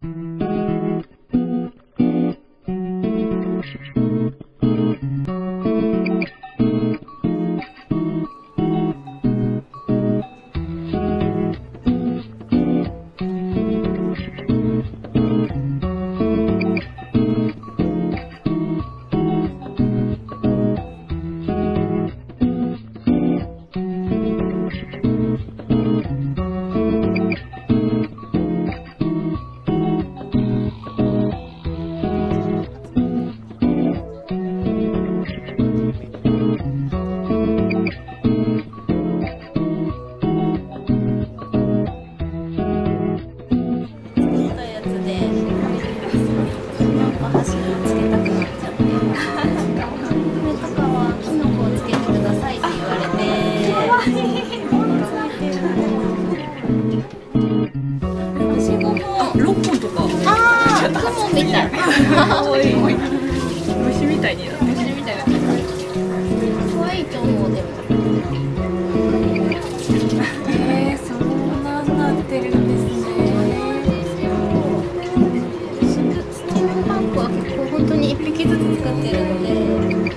虫みたいになってる。 可愛いと思うでも。 そんなんなってるんですね。 スティームパンクは結構本当に一匹ずつ使ってるので。